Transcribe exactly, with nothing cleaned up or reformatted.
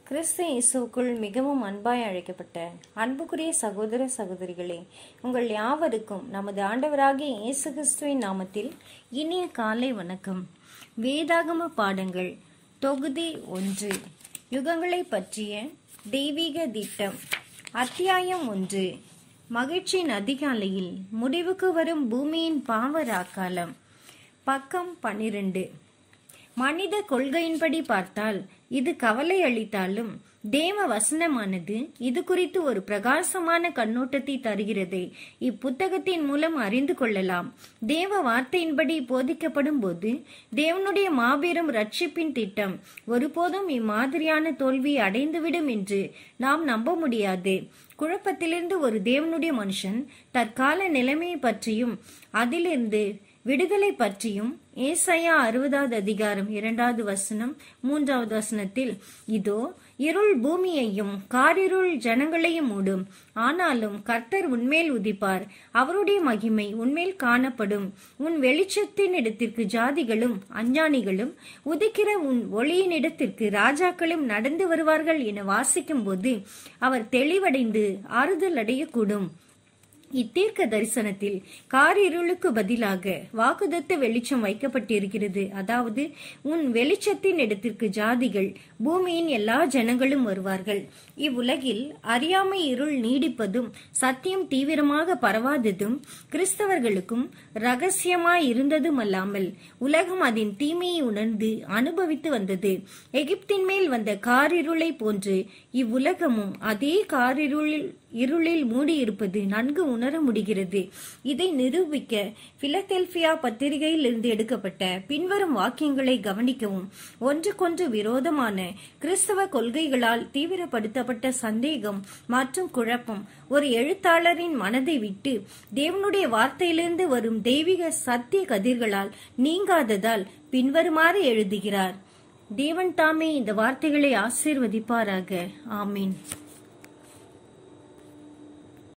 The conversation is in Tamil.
கிறிஸ்து இயேசுவுக்குள் மிகவும் அன்பாய் அழைக்கப்பட்ட அன்புக்குரிய சகோதர சகோதரிகளே, உங்கள் யாவருக்கும் நமது ஆண்டவராகிய இயேசு கிறிஸ்துவின் நாமத்தில் இனிய காலை வணக்கம். வேதாகம பாடங்கள் தொகுதி ஒன்று, யுகங்களை பற்றிய தெய்வீக திட்டம். அத்தியாயம் ஒன்று, மகிழ்ச்சியின் அதிகாலையில் முடிவுக்கு வரும் பூமியின் பாவ ராக்காலம். பக்கம் பன்னிரண்டு. மனித கொள்கையின்படி பார்த்தால் இது கவலை அளித்தாலும் தேவ வசனமானது இது குறித்து ஒரு பிரகாசமான கண்ணோட்டத்தை தருகிறதை இப்புத்தகத்தின் மூலம் அறிந்து கொள்ளலாம். தேவ வார்த்தையின்படி போதிக்கப்படும் போது தேவனுடைய மாபெரும் ரட்சிப்பின் திட்டம் ஒருபோதும் இம்மாதிரியான தோல்வி அடைந்துவிடும் என்று நாம் நம்ப முடியாது. குழப்பத்திலிருந்து ஒரு தேவனுடைய மனுஷன் தற்கால நிலைமையை பற்றியும் அதிலிருந்து விடுதலை பற்றியும் ஏசாயா அறுபதாவது அதிகாரம் இரண்டாவது வசனம் மூன்றாவது வசனத்தில், இதோ இருள் பூமியையும் காரிருள் ஜனங்களையும் மூடும், ஆனாலும் கர்த்தர் உன்மேல் உதிப்பார், அவருடைய மகிமை உன்மேல் காணப்படும். உன் வெளிச்சத்தின் இடத்திற்கு ஜாதிகளும் அஞ்ஞானிகளும், உதிக்கிற உன் ஒளியின் இடத்திற்கு ராஜாக்களும் நடந்து வருவார்கள் என வாசிக்கும் போது அவர் தெளிவடைந்து ஆறுதல் அடையக்கூடும். இத்தீர்க்க தரிசனத்தில் காரிருளுக்கு பதிலாக வாக்குதத்த வெளிச்சம் வைக்கப்பட்டிருக்கிறது. அதாவது, உன் வெளிச்சத்தின் இடத்திற்கு ஜாதிகள், பூமியின் எல்லா ஜனங்களும் வருவார்கள். இவ்வுலகில் அறியாமை இருள் நீடிப்பதும் சத்தியம் தீவிரமாக பரவாததும் கிறிஸ்தவர்களுக்கும் ரகசியமாய் இருந்ததும் அல்லாமல் உலகம் அதன் தீமையை உணர்ந்து அனுபவித்து வந்தது. எகிப்தின் மேல் வந்த காரிருளை போன்று இவ்வுலகமும் அதே காரிருளில் இருளில் மூடியிருப்பது நன்கு உணர முடிகிறது. இதை நிரூபிக்க பிலதெல்பியா பத்திரிகையில் இருந்து எடுக்கப்பட்ட பின்வரும் வாக்கியங்களை கவனிக்கவும். ஒன்றுக்கொன்று விரோதமான கிறிஸ்தவ கொள்கைகளால் தீவிரப்படுத்தப்பட்ட சந்தேகம் மற்றும் குழப்பம் ஒரு எழுத்தாளரின் மனதை விட்டு தேவனுடைய வார்த்தையிலிருந்து வரும் தெய்வீக சத்திய கதிர்களால் நீங்காததால் பின்வருமாறு எழுதுகிறார். தேவன் தாமே இந்த வார்த்தைகளை ஆசீர்வதிப்பாராக. ஆமீன்.